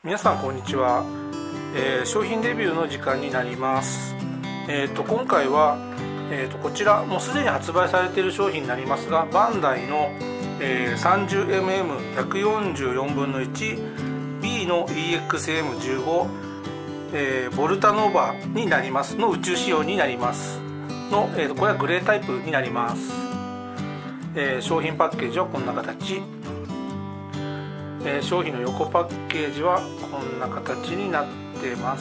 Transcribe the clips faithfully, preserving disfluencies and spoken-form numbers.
皆さんこんにちは、えー、商品レビューの時間になります。えー、と今回は、えー、とこちらもうすでに発売されている商品になりますが、バンダイの、えー、さんじゅうエムエムひゃくよんじゅうよんぶんのいちビー の イーエックスエムじゅうご、えー、ボルタノーバになりますの宇宙仕様になりますの、えー、とこれはグレータイプになります。えー、商品パッケージはこんな形、えー、商品の横パッケージはこんな形になってます。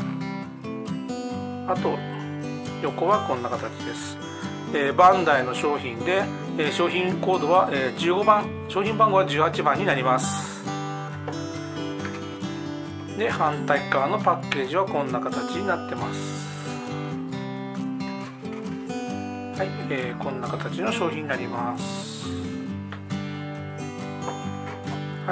あと横はこんな形です。えー、バンダイの商品で、えー、商品コードは、えー、じゅうごばん、商品番号はじゅうはちばんになります。で反対側のパッケージはこんな形になってます。はい、えー、こんな形の商品になります。はい、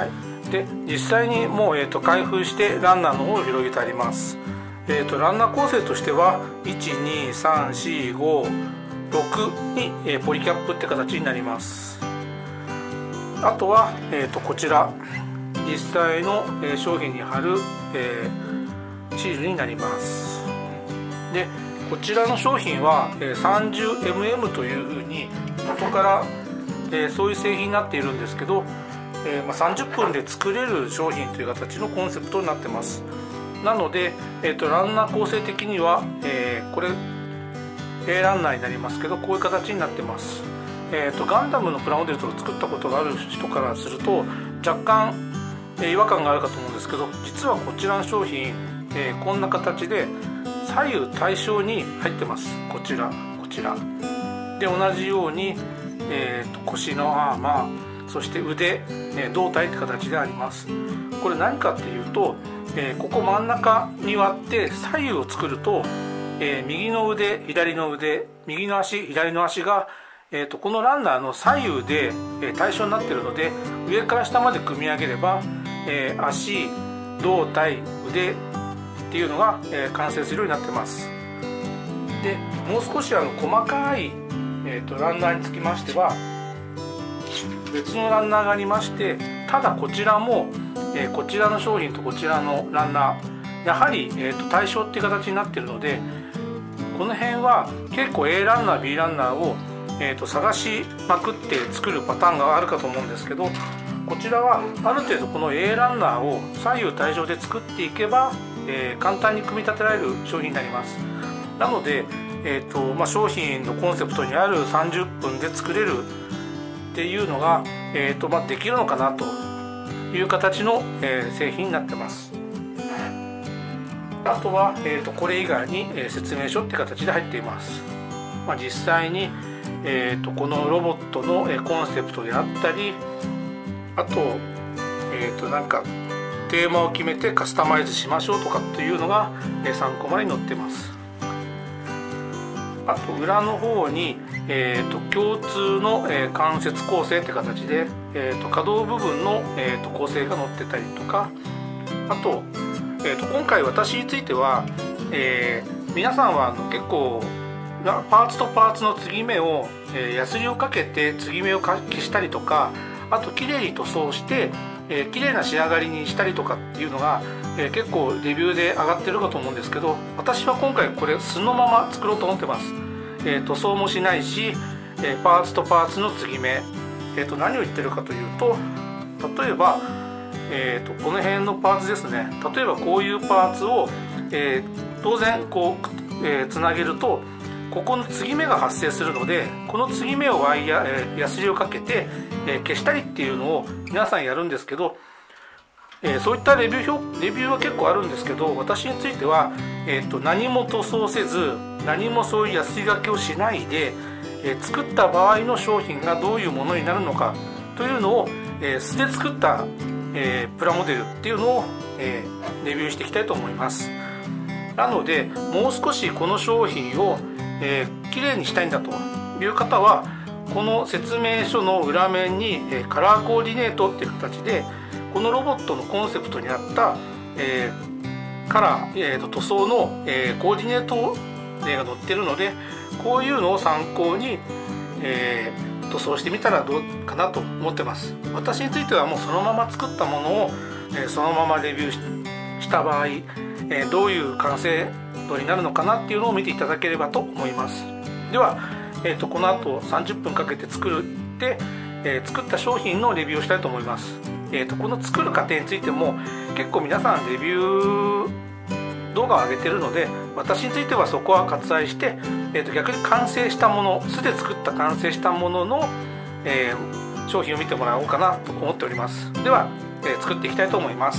で実際にもう、えー、と開封してランナーの方を広げてあります。えー、とランナー構成としてはいちにさんしごろくに、えー、ポリキャップって形になります。あとは、えー、とこちら実際の、えー、商品に貼る、えー、シールになります。でこちらの商品は、えー、さんじゅうエムエム というふうに元から、えー、そういう製品になっているんですけど、えーまあ、さんじゅっぷんで作れる商品という形のコンセプトになってます。なので、えー、とランナー構成的には、えー、これ A ランナーになりますけど、こういう形になってます。えー、とガンダムのプラモデルとか作ったことがある人からすると若干、えー、違和感があるかと思うんですけど、実はこちらの商品、えー、こんな形で左右対称に入ってます。こちらこちらで同じように、えー、と腰のアーマー、そして腕、えー、胴体って形であります。これ何かっていうと、えー、ここ真ん中に割って左右を作ると、えー、右の腕左の腕右の足左の足が、えー、とこのランナーの左右で、えー、対称になっているので、上から下まで組み上げれば、えー、足胴体腕っていうのが、えー、完成するようになってます。でもう少しあの細かい、えー、とランナーにつきましては別のランナーがありまして、ただこちらも、えー、こちらの商品とこちらのランナーやはり、えー、と対象っていう形になっているので、この辺は結構 A ランナー B ランナーを、えー、と探しまくって作るパターンがあるかと思うんですけど、こちらはある程度この A ランナーを左右対称で作っていけば、えー、簡単に組み立てられる商品になります。なので、えーとまあ、商品のコンセプトにあるさんじゅっぷんで作れるっていうのが、えーとまあ、できるのかなという形の、えー、製品になってます。あとは、えーとこれ以外に、えー、説明書って形で入っています。まあ、実際に、えーとこのロボットの、えー、コンセプトであったり、あと,、えーとなんかテーマを決めてカスタマイズしましょうとかっていうのが、えー、さんこまで載ってます。あと裏の方に、えー、と共通の、えー、関節構成って形で、えー、と可動部分の、えー、と構成が載ってたりとか、あと,、えー、と今回私については、えー、皆さんはあの結構パーツとパーツの継ぎ目を、えー、ヤスリをかけて継ぎ目を消したりとか、あと綺麗に塗装してえー、綺麗な仕上がりにしたりとかっていうのが、えー、結構レビューで上がってるかと思うんですけど、私は今回これそのまま作ろうと思ってます。えー、塗装もしないし、えー、パーツとパーツの継ぎ目、えー、と何を言ってるかというと、例えば、えー、とこの辺のパーツですね。例えばこういうパーツを、えー、当然こう、えー、つなげるとここの継ぎ目が発生するので、この継ぎ目をワイヤー、えー、ヤスリをかけて、えー、消したりっていうのを皆さんやるんですけど、えー、そういったレビュー表レビューは結構あるんですけど、私については、えー、と何も塗装せず何もそういうヤスリがけをしないで、えー、作った場合の商品がどういうものになるのかというのを、えー、素で作った、えー、プラモデルっていうのを、えー、レビューしていきたいと思います。なのでもう少しこの商品をえー、綺麗にしたいんだという方は、この説明書の裏面に、えー、カラーコーディネートっていう形でこのロボットのコンセプトにあった、えー、カラー、えー、と塗装の、えー、コーディネート例が載ってるので、こういうのを参考に、えー、塗装してみたらどうかなと思ってます。私についてはもうそのまま作ったものをえー、そのままレビューした場合、えー、どういう完成度になるのかなっていうのを見ていただければと思います。では、えー、とこの後さんじゅっぷんかけて作るって、えー、作った商品のレビューをしたいと思います。えー、とこの作る過程についても結構皆さんレビュー動画を上げてるので、私についてはそこは割愛して、えー、と逆に完成したもの、素で作った完成したものの、えー、商品を見てもらおうかなと思っております。では、えー、作っていきたいと思います。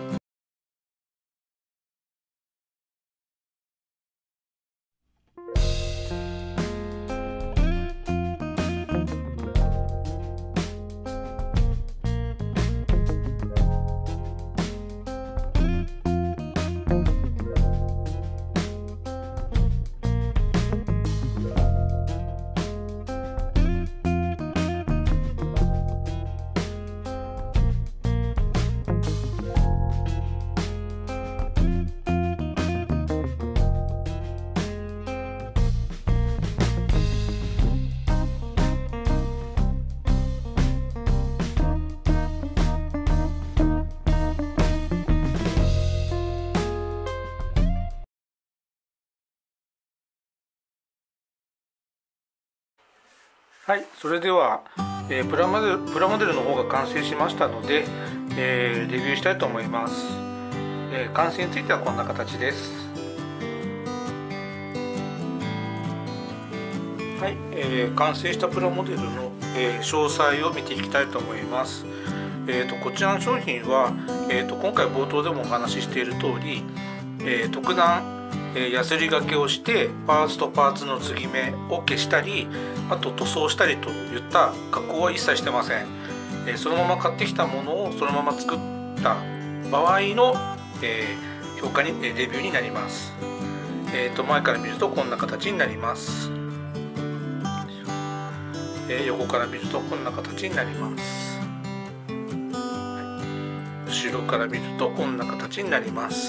はい、それでは、えー、プラモデル、プラモデルの方が完成しましたので、えー、レビューしたいと思います。えー、完成についてはこんな形です。はい、えー、完成したプラモデルの、えー、詳細を見ていきたいと思います。えーと、こちらの商品は、えーと、今回冒頭でもお話ししている通り、えー、特段ヤスリがけをしてパーツとパーツの継ぎ目を消したり、あと塗装したりといった加工は一切してません。えー、そのまま買ってきたものをそのまま作った場合の、えー、評価にレビューになります。えーと、前から見るとこんな形になります。えー、横から見るとこんな形になります。後ろから見るとこんな形になります。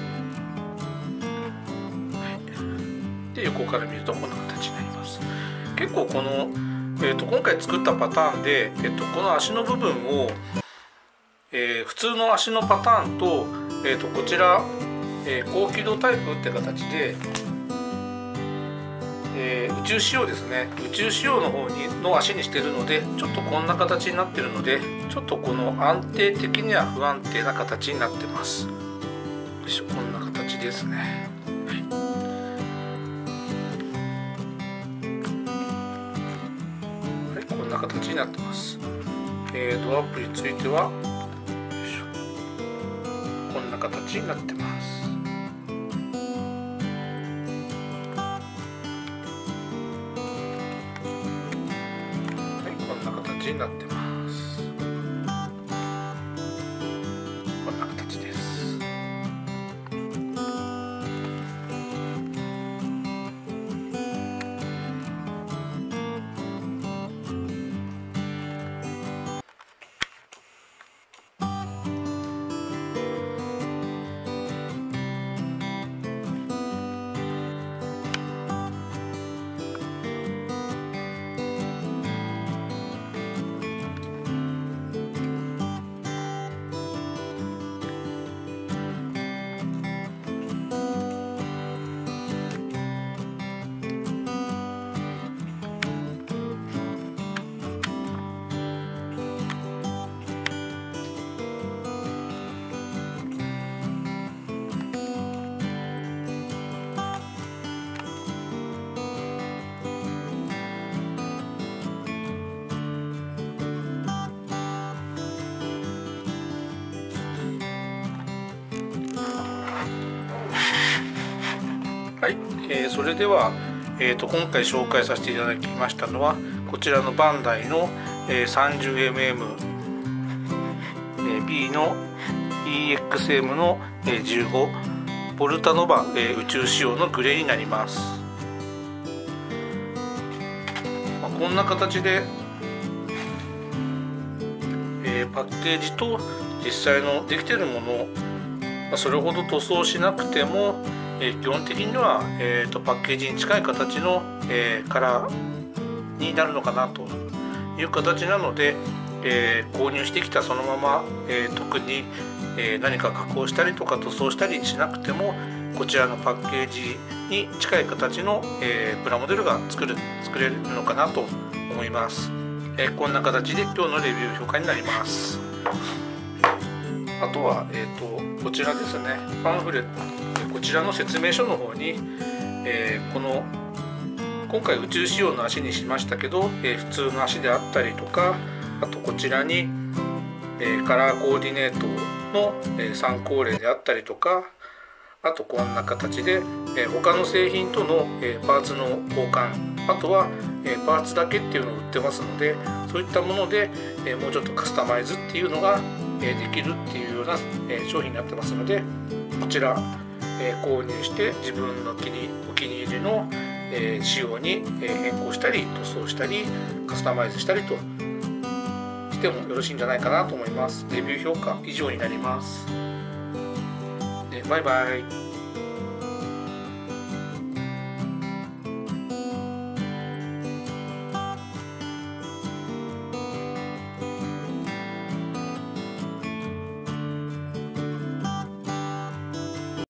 で、横から見るとこんな形になります。結構この、えー、と今回作ったパターンで、えー、とこの足の部分を、えー、普通の足のパターンと、えー、とこちら、えー、高機動タイプって形で、えー、宇宙仕様ですね、宇宙仕様の方にの足にしてるので、ちょっとこんな形になってるので、ちょっとこの安定的には不安定な形になってます。よいしょ、こんな形ですね。はい、こんな形になってます。えー、ドアップについてはよいしょ、こんな形になってます。になってます。こんな形です。はい、えー、それでは、えー、と今回紹介させていただきましたのはこちらのバンダイの、えー、さんじゅうエムエム、えー、B の イーエックスエム の、えー、じゅうごボルタノバ、えー、宇宙仕様のグレーになります。まあ、こんな形で、えー、パッケージと実際のできているもの、まあ、それほど塗装しなくてもえー、基本的には、えー、とパッケージに近い形の、えー、カラーになるのかなという形なので、 えー、購入してきたそのまま、えー、特に、えー、何か加工したりとか塗装したりしなくても、こちらのパッケージに近い形の、えー、プラモデルが作る作れるのかなと思います。えー、こんな形で今日のレビュー評価になります。あとは、えー、とこちらですね、パンフレット、こちらの説明書の方に、えー、この今回宇宙仕様の足にしましたけど、えー、普通の足であったりとか、あとこちらに、えー、カラーコーディネートの、えー、参考例であったりとか、あとこんな形で、えー、他の製品との、えー、パーツの交換、あとは、えー、パーツだけっていうのを売ってますので、そういったもので、えー、もうちょっとカスタマイズっていうのが、えー、できるっていうような、えー、商品になってますので、こちら、えー、購入して自分の気にお気に入りの、えー、仕様に、えー、変更したり塗装したりカスタマイズしたりとしてもよろしいんじゃないかなと思います。レビュー評価以上になります。でバイバイ。